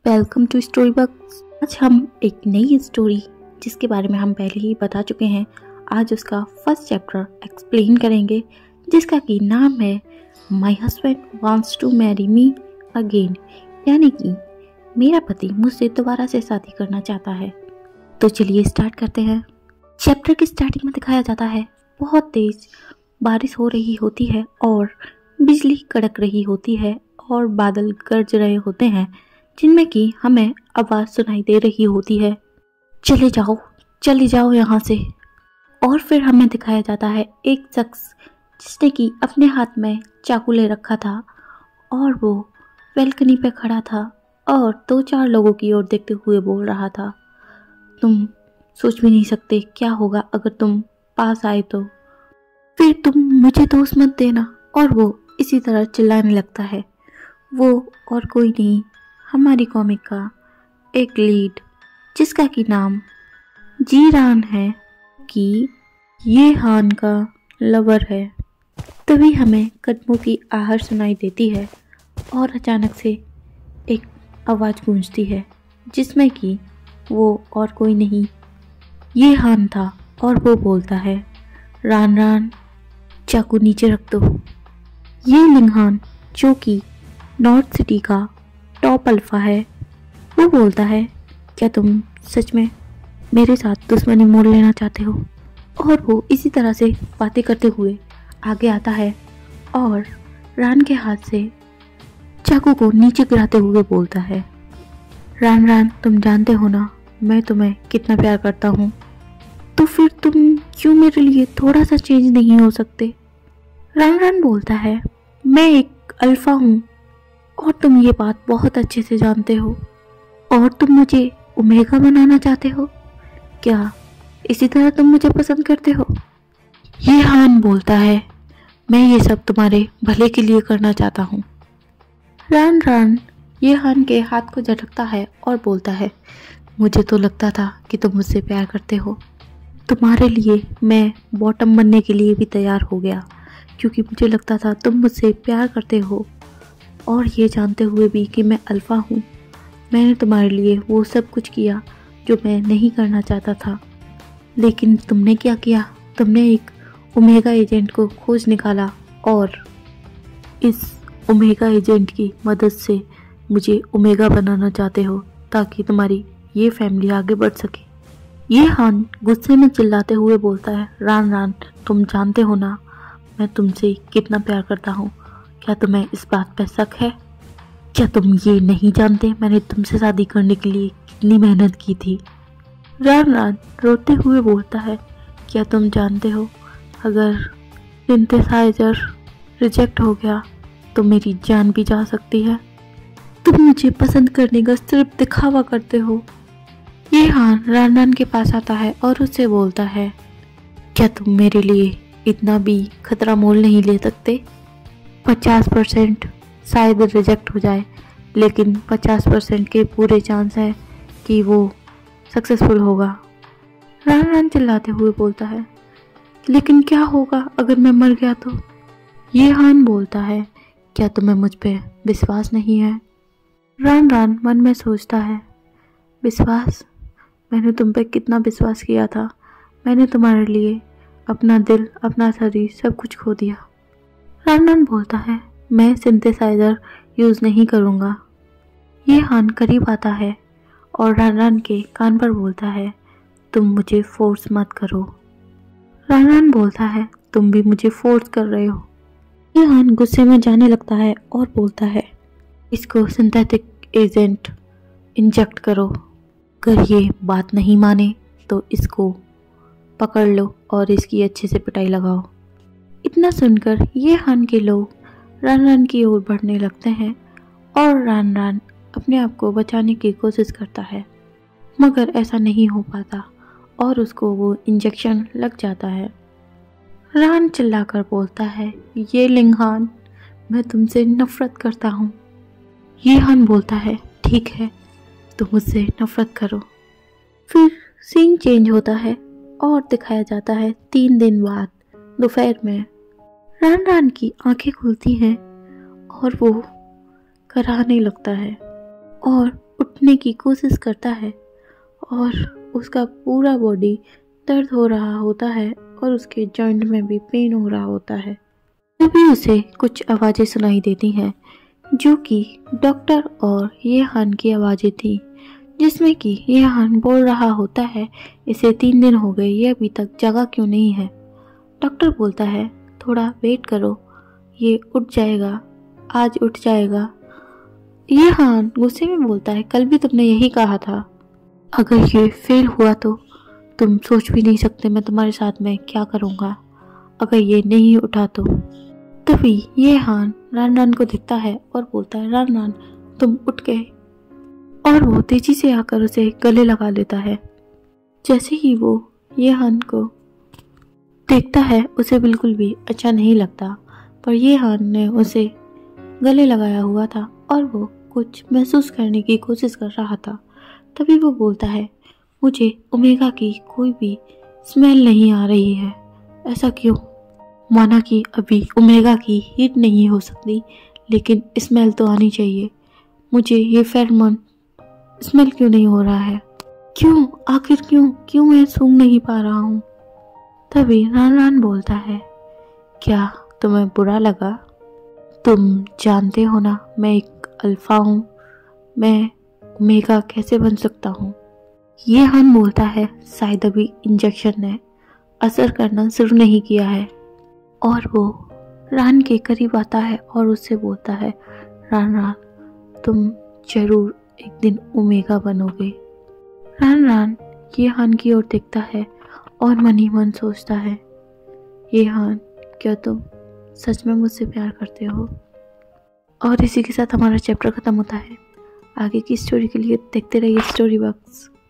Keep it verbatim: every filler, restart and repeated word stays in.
Welcome to story बक्स। आज हम एक नई स्टोरी जिसके बारे में हम पहले ही बता चुके हैं, आज उसका फर्स्ट चैप्टर एक्सप्लेन करेंगे, जिसका कि नाम है my husband wants to marry me again, यानी कि मेरा पति मुझसे दोबारा से शादी करना चाहता है। तो चलिए स्टार्ट करते हैं। चैप्टर की स्टार्टिंग में दिखाया जाता है बहुत तेज बारिश हो रही होती है और बिजली कड़क रही होती है और बादल गरज रहे होते हैं, जिनमें कि हमें आवाज़ सुनाई दे रही होती है, चले जाओ चले जाओ यहाँ से। और फिर हमें दिखाया जाता है एक शख्स जिसने कि अपने हाथ में चाकू ले रखा था और वो बैल्कनी पे खड़ा था और दो चार लोगों की ओर देखते हुए बोल रहा था, तुम सोच भी नहीं सकते क्या होगा अगर तुम पास आए तो, फिर तुम मुझे दोष मत देना। और वो इसी तरह चिल्लाने लगता है। वो और कोई नहीं, हमारी कॉमिक का एक लीड जिसका कि नाम जीरान है कि ये हान का लवर है। तभी हमें कदमों की आहट सुनाई देती है और अचानक से एक आवाज़ गूंजती है जिसमें कि वो और कोई नहीं ये हान था और वो बोलता है, रान रान चाकू नीचे रख दो। ये लिंगहान जो कि नॉर्थ सिटी का टॉप अल्फा है, वो बोलता है, क्या तुम सच में मेरे साथ दुश्मनी मोड़ लेना चाहते हो? और वो इसी तरह से बातें करते हुए आगे आता है और रान के हाथ से चाकू को नीचे गिराते हुए बोलता है, रान रान तुम जानते हो ना मैं तुम्हें कितना प्यार करता हूँ, तो फिर तुम क्यों मेरे लिए थोड़ा सा चेंज नहीं हो सकते? रान रान बोलता है, मैं एक अल्फा हूँ और तुम ये बात बहुत अच्छे से जानते हो और तुम मुझे ओमेगा बनाना चाहते हो क्या? इसी तरह तुम मुझे पसंद करते हो? ये हान बोलता है, मैं ये सब तुम्हारे भले के लिए करना चाहता हूँ। रान रान ये हान के हाथ को झटकता है और बोलता है, मुझे तो लगता था कि तुम मुझसे प्यार करते हो, तुम्हारे लिए मैं बॉटम बनने के लिए भी तैयार हो गया, क्योंकि मुझे लगता था तुम मुझसे प्यार करते हो और ये जानते हुए भी कि मैं अल्फा हूँ, मैंने तुम्हारे लिए वो सब कुछ किया जो मैं नहीं करना चाहता था। लेकिन तुमने क्या किया? तुमने एक ओमेगा एजेंट को खोज निकाला और इस ओमेगा एजेंट की मदद से मुझे ओमेगा बनाना चाहते हो ताकि तुम्हारी ये फैमिली आगे बढ़ सके। ये हान गुस्से में चिल्लाते हुए बोलता है, रान रान तुम जानते हो ना मैं तुमसे कितना प्यार करता हूँ, क्या तुम्हें इस बात पर शक है? क्या तुम ये नहीं जानते मैंने तुमसे शादी करने के लिए कितनी मेहनत की थी? रान रान रोते हुए बोलता है, क्या तुम जानते हो अगर सिंथेसाइजर रिजेक्ट हो गया तो मेरी जान भी जा सकती है? तुम मुझे पसंद करने का सिर्फ दिखावा करते हो। ये हान रान रान के पास आता है और उससे बोलता है, क्या तुम मेरे लिए इतना भी खतरा मोल नहीं ले सकते? पचास परसेंट शायद रिजेक्ट हो जाए, लेकिन पचास परसेंट के पूरे चांस है कि वो सक्सेसफुल होगा। रान रान चिल्लाते हुए बोलता है, लेकिन क्या होगा अगर मैं मर गया तो? ये हान बोलता है, क्या तुम्हें मुझ पे विश्वास नहीं है? रान रान मन में सोचता है, विश्वास? मैंने तुम पे कितना विश्वास किया था, मैंने तुम्हारे लिए अपना दिल अपना शरीर सब कुछ खो दिया। रान रान बोलता है, मैं सिंथेसाइजर यूज़ नहीं करूँगा। ये हान करीब आता है और रान रान के कान पर बोलता है, तुम मुझे फोर्स मत करो। रान रान बोलता है, तुम भी मुझे फोर्स कर रहे हो। ये हान गुस्से में जाने लगता है और बोलता है, इसको सिंथेटिक एजेंट इंजेक्ट करो, अगर ये बात नहीं माने तो इसको पकड़ लो और इसकी अच्छे से पिटाई लगाओ। इतना सुनकर ये हान के लोग रान रान की ओर बढ़ने लगते हैं और रान रान अपने आप को बचाने की कोशिश करता है, मगर ऐसा नहीं हो पाता और उसको वो इंजेक्शन लग जाता है। रान चिल्लाकर बोलता है, ये लिंगहान मैं तुमसे नफरत करता हूँ। ये हान बोलता है, ठीक है तुम मुझसे नफरत करो। फिर सीन चेंज होता है और दिखाया जाता है तीन दिन बाद दोपहर में रान रान की आंखें खुलती हैं और वो कराहने लगता है और उठने की कोशिश करता है और उसका पूरा बॉडी दर्द हो रहा होता है और उसके जॉइंट में भी पेन हो रहा होता है। तभी उसे कुछ आवाज़ें सुनाई देती हैं जो कि डॉक्टर और येहान की आवाज़ें थी, जिसमें कि येहान बोल रहा होता है, इसे तीन दिन हो गए, ये अभी तक जगा क्यों नहीं है। डॉक्टर बोलता है थोड़ा वेट करो, ये उठ जाएगा, आज उठ जाएगा। येहान गुस्से में बोलता है कल भी तुमने यही कहा था, अगर ये फेल हुआ तो तुम सोच भी नहीं सकते मैं तुम्हारे साथ में क्या करूँगा अगर ये नहीं उठा तो। तभी येहान रान रान को दिखता है और बोलता है रान रान तुम उठ गए, और वो तेजी से आकर उसे गले लगा लेता है। जैसे ही वो येहान को देखता है उसे बिल्कुल भी अच्छा नहीं लगता, पर येहान ने उसे गले लगाया हुआ था और वो कुछ महसूस करने की कोशिश कर रहा था। तभी वो बोलता है मुझे ओमेगा की कोई भी स्मेल नहीं आ रही है, ऐसा क्यों? माना कि अभी ओमेगा की हीट नहीं हो सकती, लेकिन स्मेल तो आनी चाहिए। मुझे ये फेरोमोन स्मेल क्यों नहीं हो रहा है? क्यों? आखिर क्यों? क्यों मैं सूंघ नहीं पा रहा हूँ? तभी रान रान बोलता है क्या तुम्हें बुरा लगा? तुम जानते हो ना मैं एक अल्फा हूँ, मैं ओमेगा कैसे बन सकता हूँ? येहान बोलता है शायद अभी इंजेक्शन ने असर करना शुरू नहीं किया है, और वो रान के करीब आता है और उससे बोलता है रान रान तुम जरूर एक दिन ओमेगा बनोगे। रान रान येहान की ओर देखता है और मन ही मन सोचता है येहान क्या तुम सच में मुझसे प्यार करते हो? और इसी के साथ हमारा चैप्टर ख़त्म होता है। आगे की स्टोरी के लिए देखते रहिए स्टोरी बॉक्स।